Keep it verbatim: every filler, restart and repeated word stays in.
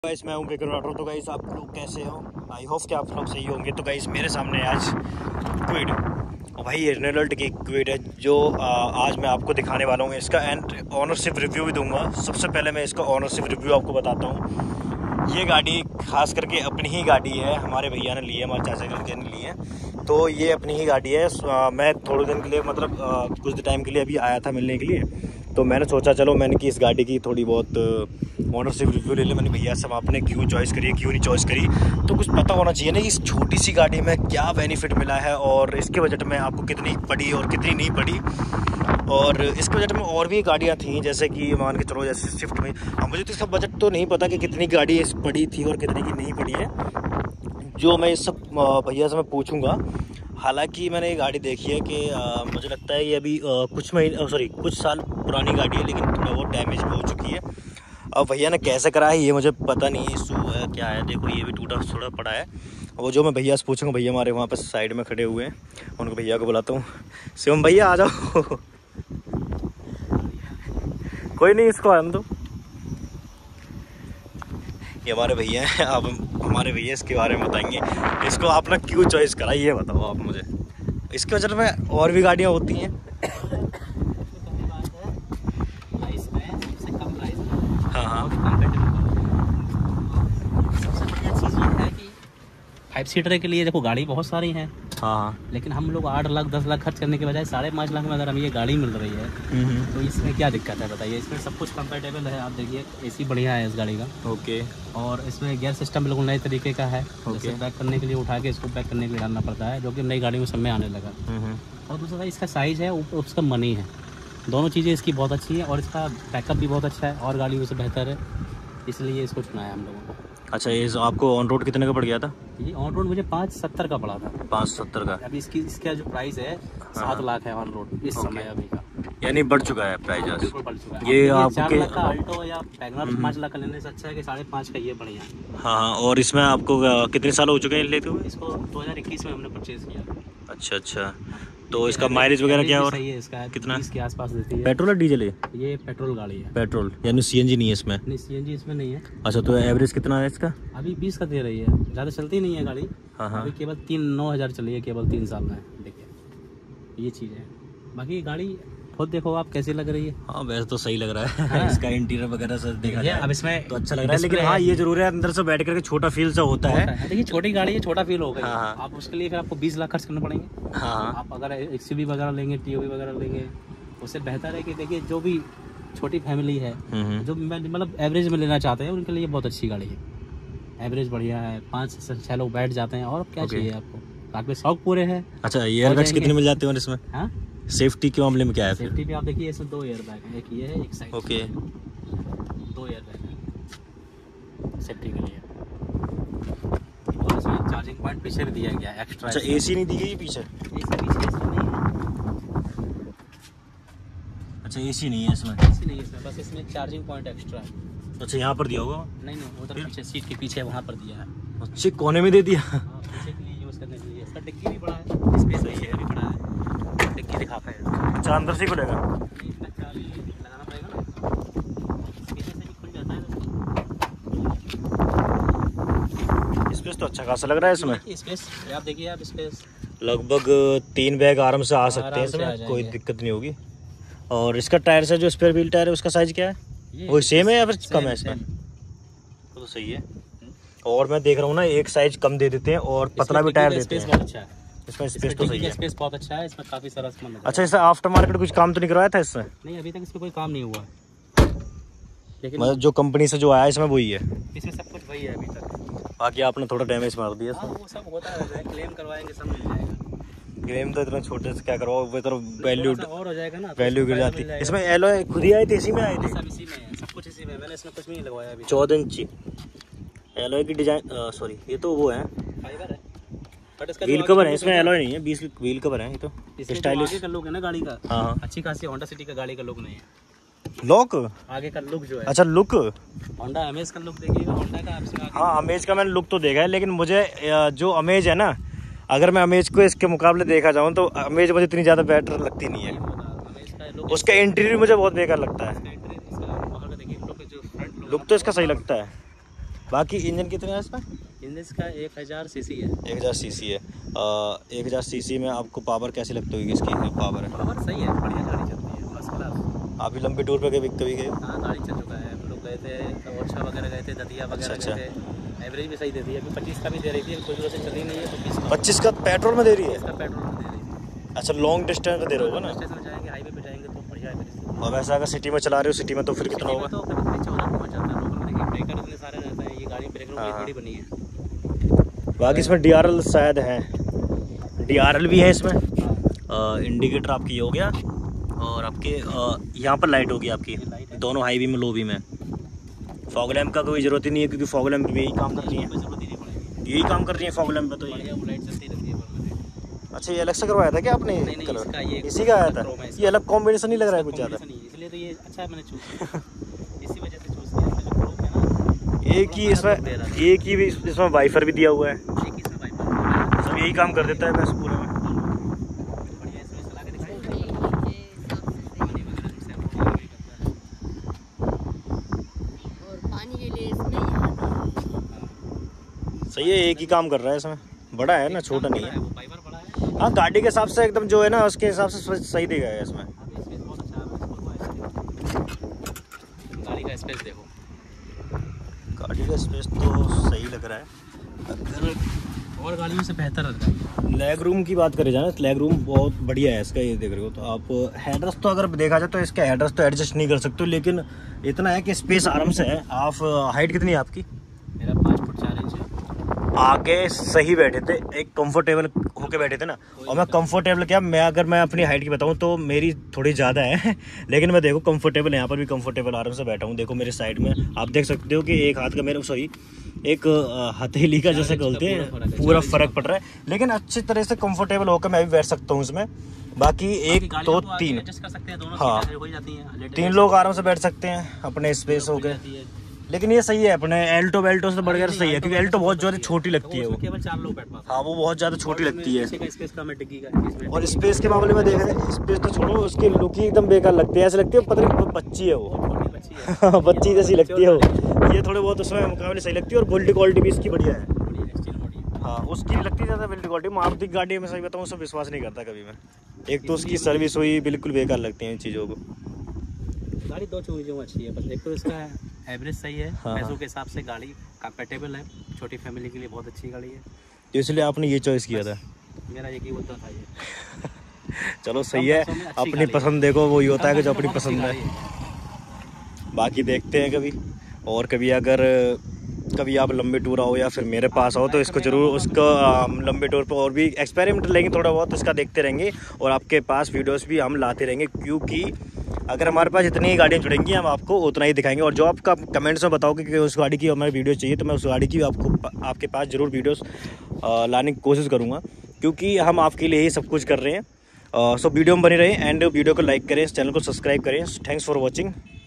Guys मैं हूं baker Rathore. तो गाइस आप लोग कैसे हो? आई होप कि आप लोग सही होंगे। तो गाइस मेरे सामने आज क्विड और भाई ये रेनॉल्ट की क्विड है जो आ, आज मैं आपको दिखाने वाला हूँ। इसका एंड ऑनरशिप रिव्यू भी दूंगा। सबसे पहले मैं इसका ऑनरशिप रिव्यू आपको बताता हूँ। ये गाड़ी खास करके अपनी ही गाड़ी है, हमारे भैया ने ली है, हमारे चाचा के लड़के ने ली है। तो ये अपनी ही गाड़ी है। आ, मैं थोड़े दिन के लिए मतलब आ, कुछ टाइम के लिए अभी आया था मिलने के लिए। तो मैंने सोचा चलो मैंने कि इस गाड़ी की थोड़ी बहुत ऑनरशिप रिव्यू ले ले। मैंने भैया सब आपने क्यों चॉइस करी, क्यों नहीं चॉइस करी, तो कुछ पता होना चाहिए ना इस छोटी सी गाड़ी में क्या बेनिफिट मिला है और इसके बजट में आपको कितनी पड़ी और कितनी नहीं पड़ी। और इसके बजट में और भी गाड़ियाँ थी जैसे कि मान के चलो जैसे स्विफ्ट में। अब मुझे तो इसका बजट तो नहीं पता कि कितनी गाड़ी पड़ी थी और कितनी की नहीं पड़ी है, जो मैं इस सब भैया से मैं पूछूंगा। हालांकि मैंने ये गाड़ी देखी है कि आ, मुझे लगता है ये अभी आ, कुछ महीने सॉरी कुछ साल पुरानी गाड़ी है, लेकिन थोड़ा बहुत डैमेज भी हो चुकी है। अब भैया ने कैसे करा है ये मुझे पता नहीं है, इशू है क्या है। देखो ये भी टूटा थोड़ा पड़ा है। वो जो मैं भैया से पूछूंगा, भैया हमारे वहाँ पर साइड में खड़े हुए हैं, उनको भैया को बुलाता हूँ। शिवम भैया आ जाओ। कोई नहीं, इसको आने दो। ये हमारे भैया हैं, आप हमारे भैया इसके बारे में बताएंगे। इसको आपने क्यों चॉइस करा ये बताओ आप मुझे। इसके वजह में और भी गाड़ियाँ होती हैं। हाँ हाँ, सबसे बढ़िया चीज़ ये है कि फाइव सीटर के लिए देखो गाड़ी बहुत सारी हैं। हाँ, लेकिन हम लोग आठ लाख दस लाख खर्च करने के बजाय साढ़े पाँच लाख में अगर हमें ये गाड़ी मिल रही है तो इसमें क्या दिक्कत है बताइए। इसमें सब कुछ कंफर्टेबल है। आप देखिए एसी बढ़िया है इस गाड़ी का। ओके। और इसमें गियर सिस्टम बिल्कुल नए तरीके का है। जैसे बैक करने के लिए उठा के इसको बैक करने के लिए डालना पड़ता है, जो कि नई गाड़ी में समय आने लगा। और दूसरा इसका साइज़ है, उसका मनी है, दोनों चीज़ें इसकी बहुत अच्छी है। और इसका बैकअप भी बहुत अच्छा है और गाड़ी उससे बेहतर है, इसलिए इसको चुना है हम लोगों को। अच्छा, ये आपको ऑन रोड कितने का पड़ गया था? ये ऑन रोड मुझे पाँच सत्तर का पड़ा था। पाँच सत्तर का। अभी इसकी इसका जो प्राइस है सात लाख है ऑन रोड इस समय अभी का, यानी बढ़ चुका है प्राइस। बिल्कुल बढ़ चुका है। ये आपके चार आपके लाख का अल्टो या वैगनर पाँच लाख का लेने से अच्छा है कि साढ़े पाँच का ये बढ़िया है। हाँ हाँ। और इसमें आपको कितने साल हो चुके हैं लेते हुए? इसको दो हज़ार इक्कीस में हमने परचेज किया। अच्छा अच्छा। तो इसका माइलेज वगैरह क्या और सही है इसका? कितना इसके आसपास देती है। पेट्रोल और डीजल है? ये पेट्रोल गाड़ी है। पेट्रोल यानी सीएनजी नहीं है इसमें? नहीं, सीएनजी इसमें नहीं है। अच्छा, तो एवरेज कितना है इसका? अभी बीस का दे रही है, ज़्यादा चलती नहीं है गाड़ी। हाँ हाँ। अभी केवल तीन नौ हज़ार चली है केवल तीन साल में। देखिए ये चीज़ है। बाकी गाड़ी खुद देखो आप कैसी लग रही है। हाँ वैसे तो सही लग रहा है। हाँ। इसका इंटीरियर वगैरह से देखा जाए अब इसमें तो अच्छा लग रहा है, लेकिन हाँ ये जरूर है अंदर से बैठ करके छोटा फील सा होता है। देखिए छोटी गाड़ी है, छोटा फील होगा। हाँ। आप उसके लिए फिर आपको बीस लाख खर्च करने पड़ेंगे। हाँ। आप अगर एक्सयूवी वगैरह लेंगे, टीओवी वगैरह लेंगे, उससे बेहतर है कि देखिए जो भी छोटी फैमिली है, जो मतलब एवरेज में लेना चाहते हैं, उनके लिए बहुत अच्छी गाड़ी है। एवरेज बढ़िया है, पाँच से छः लोग बैठ जाते हैं। और क्या चाहिए आपको, आपके शौक पूरे हैं। अच्छा, एयरबैग्स कितने मिल जाते हैं इसमें? हाँ, सेफ्टी के मामले में क्या है? सेफ्टी पे आप देखिए इसमें दो एयर बैग है, एक ये है एक साइड। ओके। दो एयर बैग है सेफ्टी के लिए। और इसमें चार्जिंग पॉइंट पीछे भी दिया गया है एक्स्ट्रा। अच्छा, एसी नहीं दी गई पीछे? एसी पीछे इसमें नहीं है। अच्छा, एसी नहीं है इसमें? एसी नहीं है इसमें, बस इसमें चार्जिंग पॉइंट एक्स्ट्रा है। अच्छा, यहाँ पर दिया होगा? नहीं नहीं, उधर पीछे सीट के पीछे वहाँ पर दिया है। अच्छे कोने में दे दिया। हाँ, पीछे के लिए यूज़ करने के लिए। इसका डिक्की भी बड़ा है, स्पेस भी है, भी बड़ा है। डिक्की दिखाता है। अच्छा, अंदर से खुलेगा? इसमें चाबी लगाना पड़ेगा ना, पीछे से भी खुल जाता है। स्पेस तो अच्छा खासा लग रहा है इसमें। स्पेस आप देखिए, आप स्पेस लगभग तीन बैग आराम से आ सकते हैं इसमें, कोई दिक्कत नहीं होगी। और इसका टायर से जो स्पेयर व्हील टायर है उसका साइज क्या है? वो सेम है या फिर कम है इसमें? तो सही है। और मैं देख रहा हूँ ना एक साइज कम दे देते हैं और पतला भी टायर देते हैं। बहुत अच्छा है इसमें, स्पेस तो सही है। स्पेस बहुत अच्छा है इसमें, काफी सारा सामान। अच्छा, इससे आफ्टर मार्केट कुछ काम तो नहीं करवाया था इससे? नहीं, अभी तक इसमें कोई काम नहीं हुआ, लेकिन मतलब जो कंपनी से जो आया इसमें वही है? इसमें सब कुछ वही है अभी तक। बाकी आपने थोड़ा डैमेज मार दिया। हाँ, वो सब होता है, क्लेम करवाएंगे सब मिल जाएगा। क्लेम तो इतना छोटे से क्या करवाओ, वो तो वैल्यू और हो जाएगा ना, वैल्यू गिर जाती है। इसमें एलॉय खुद ही आए थे, इसी में आए थे? सब इसी में है, सब कुछ इसी में। मैंने इसमें कुछ नहीं लगवाया अभी। चौदह इंची एलॉय की डिजाइन, सॉरी ये तो वो है फाइबर है, बट इसका व्हील कवर है, इसमें एलॉय नहीं है। बीस व्हील कवर है ये तो स्टाइलिश का लुक है ना गाड़ी का। हाँ, अच्छी खासी होंडा सिटी का गाड़ी का लुक नहीं है। लुक आगे का लुक जो है, अच्छा लुक होंडा अमेज का लुक देखिएगा, होंडा का आपसे। हाँ, अमेज का मैंने लुक तो देखा है, लेकिन मुझे जो अमेज है ना, अगर मैं अमेज को इसके मुकाबले देखा जाऊँ तो अमेज मुझे इतनी ज़्यादा बेटर लगती नहीं है। उसका इंटीरियर मुझे बहुत बेकार लगता है। लुक तो इसका सही लगता है। बाकी इंजन कितने हैं इसमें? इंजन इसका एक हज़ार सी सी है। एक हज़ार सी सी है। एक हज़ार सी सी में आपको पावर कैसी लगती होगी इसकी? पावर है, पावर सही है, बढ़िया गाड़ी चलती है, फर्स्ट क्लास। आप भी लंबी टूर पे कभी कभी गए? हाँ, गाड़ी चल चुका है, हम लोग गए थे ओरछा वगैरह गए थे, दतिया वगैरह अच्छा, गए थे। एवरेज भी सही देती है, अभी पच्चीस का भी दे रही थी, कोई से चली नहीं है तो बीस का पच्चीस का पेट्रोल में दे रही है? इसका पेट्रोल में दे रही है। अच्छा, लॉन्ग डिस्टेंस पे दे रहे होगा ना? डिस्टेंस में जाएंगे, हाईवे पे जाएंगे तो बढ़िया है। और वैसे अगर सिटी में चला रहे हो, सिटी में तो फिर कितना होगा? तो कभी कभी चौदह पहुँच जाता है। लोकल में देखिए ब्रेकर इतने सारे रहते हैं, ये गाड़ी ब्रेक रूम थोड़ी बनी है। बाकी इसमें डी आर एल शायद है, डी आर एल भी है इसमें। इंडिकेटर आपकी हो गया और आपके यहाँ पर लाइट होगी आपकी, दोनों हाई बीम लो बीम है। फॉग लैम्प का कोई ज़रूरत ही नहीं है क्योंकि फॉग लैम्प भी यही काम कर रही है, यही काम कर रही है फॉग लैम्प पे तो ये लाइट चलती रहती है। अच्छा, ये अलग से करवाया था क्या आपने? नहीं, नहीं, कलर इसका ये इसी का आया था? ये अलग कॉम्बिनेशन नहीं लग रहा है कुछ ज़्यादा? इसलिए तो ये अच्छा मैंने चूज किया, इसी वजह से चूज किया। इसमें जो क्रोम है ना, एक ही इसमें एक ही इसमें वाइफर भी दिया हुआ है, एक ही इसमें वाइपर सब यही काम कर देता है बस पूरे में। बढ़िया, इसमें चला के दिखाएंगे। सही है, एक ही काम कर रहा है इसमें, बड़ा है ना, छोटा नहीं है। हाँ, गाड़ी के हिसाब से एकदम जो है ना उसके हिसाब से सही देगा है इसमें। गाड़ी का स्पेस देखो, गाड़ी का स्पेस तो सही लग रहा है, अगर और गाड़ियों से बेहतर लग रहा है। लेग रूम की बात करें जाए, लेग रूम बहुत बढ़िया है इसका, ये देख रहे हो तो आप। हेडरेस्ट तो अगर देखा जाए तो इसका हेडरेस्ट तो एडजस्ट नहीं कर सकते, लेकिन इतना है कि स्पेस आराम से है। आप हाइट कितनी है आपकी? मेरा पाँच फुट चार इंच है। आगे सही बैठे थे, एक कंफर्टेबल होके बैठे थे ना। और मैं कंफर्टेबल क्या, मैं अगर मैं अपनी हाइट की बताऊं तो मेरी थोड़ी ज़्यादा है लेकिन मैं देखो कंफर्टेबल, यहाँ पर भी कंफर्टेबल आराम से बैठा हूँ। देखो मेरे साइड में आप देख सकते हो कि एक हाथ का मेरे सॉरी एक हथेली का जैसे बोलते हैं पूरा फर्क पड़ रहा है, लेकिन अच्छी तरह से कंफर्टेबल होकर मैं भी बैठ सकता हूँ इसमें। बाकी एक दो तीन, हाँ, तीन लोग आराम से बैठ सकते हैं अपने स्पेस हो गए। लेकिन ये सही है, अपने एल्टो वेल्टो से बढ़कर सही है क्योंकि एल्टो बहुत ज़्यादा छोटी लगती है वो, केवल चार लोग बैठ पाते हैं। हाँ, वो बहुत ज़्यादा छोटी लगती है। स्पेस कम है डिग्गी का। और स्पेस के मामले में देख रहे हैं, स्पेस तो छोड़ो, उसकी लुक ही एकदम बेकार लगती है, ऐसे लगती है पता नहीं बच्ची है वो, बच्ची जैसी लगती है वो। ये थोड़े बहुत उसमें मुकाबले सही लगती है और बिल्ड क्वालिटी भी इसकी बढ़िया है। हाँ, उसकी लगती है ज़्यादा बिल्ड क्वालिटी। मारुति की गाड़ी में सही बताऊँ सब विश्वास नहीं करता कभी मैं, एक तो उसकी सर्विस हुई बिल्कुल बेकार लगती है इन चीज़ों को। गाड़ी दो चीज़ों में अच्छी है, बस एक तो इसका एवरेज सही है, हाँ, पैसों के हिसाब से गाड़ी कंफर्टेबल है, छोटी फैमिली के लिए बहुत अच्छी गाड़ी है, तो इसलिए आपने ये चॉइस किया था। मेरा एक ही होता था ये। चलो सही है, अपनी पसंद देखो, वही होता है कि जो अपनी पसंद है। बाकी देखते हैं कभी, और कभी अगर कभी आप लंबे टूर आओ या फिर मेरे पास आओ तो इसको जरूर उसको लंबे टूर पर और भी एक्सपेरिमेंट लेंगे, थोड़ा बहुत इसका देखते रहेंगे और आपके पास वीडियोस भी हम लाते रहेंगे, क्योंकि अगर हमारे पास जितनी गाड़ियाँ जुड़ेंगी हम आपको उतना ही दिखाएंगे। और जो आपका कमेंट्स में बताओगे कि उस गाड़ी की हमें वीडियो चाहिए तो मैं उस गाड़ी की आपको आपके पास ज़रूर वीडियोस लाने की कोशिश करूँगा, क्योंकि हम आपके लिए ही सब कुछ कर रहे हैं। सो वीडियो में बने रहें एंड वीडियो को लाइक करें, चैनल को सब्सक्राइब करें। Thanks for watching.